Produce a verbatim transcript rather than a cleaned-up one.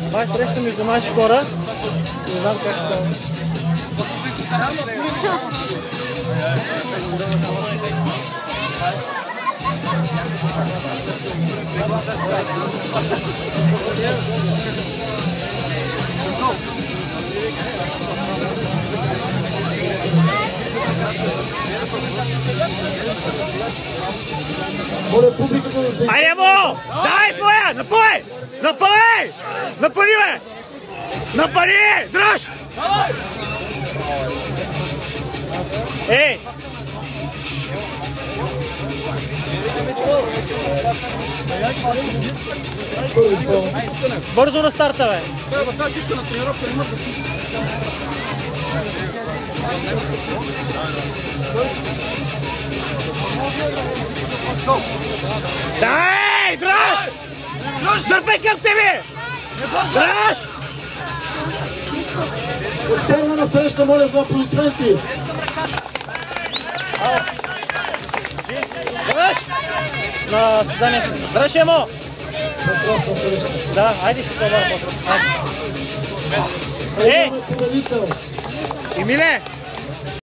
Това е среща между наши хора. Не знам как става. Моля публиката да се изпълнява. Айде, Мо! Дай твоя! Напъй! Напъй! Напъди, бе! Напъди! Дръж! Ей! Бързо на старта, бе! Дай! Дръж! Дърпай към тебе! Дръж! Успорна среща, моля за аплодисменти! Дръж! На създанието. Дръж, Емо! Прекрасна среща. Да, айде ще се обърна. Ей! Победител! Емиле!